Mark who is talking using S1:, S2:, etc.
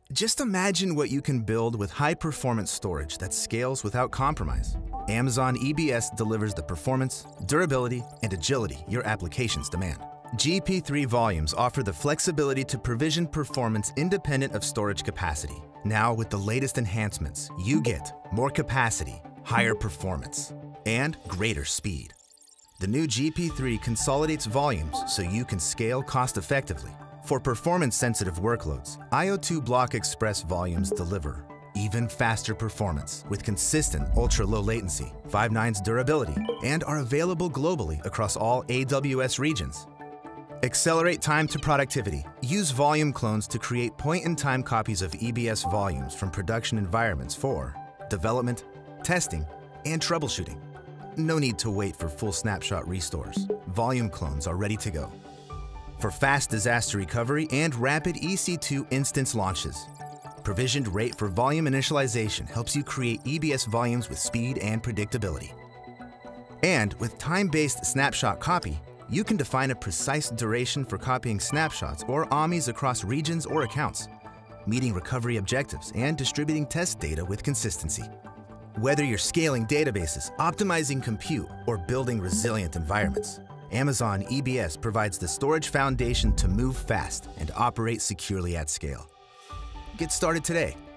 S1: Just imagine what you can build with high-performance storage that scales without compromise. Amazon EBS delivers the performance, durability, and agility your applications demand. GP3 volumes offer the flexibility to provision performance independent of storage capacity. Now, with the latest enhancements, you get more capacity, higher performance, and greater speed. The new GP3 consolidates volumes so you can scale cost-effectively. For performance-sensitive workloads, IO2 Block Express volumes deliver even faster performance with consistent ultra-low latency, 5 nines durability, and are available globally across all AWS regions. Accelerate time to productivity. Use volume clones to create point-in-time copies of EBS volumes from production environments for development, testing, and troubleshooting. No need to wait for full snapshot restores. Volume clones are ready to go. For fast disaster recovery and rapid EC2 instance launches. Provisioned rate for volume initialization helps you create EBS volumes with speed and predictability. And with time-based snapshot copy, you can define a precise duration for copying snapshots or AMIs across regions or accounts, meeting recovery objectives and distributing test data with consistency. Whether you're scaling databases, optimizing compute, or building resilient environments, Amazon EBS provides the storage foundation to move fast and operate securely at scale. Get started today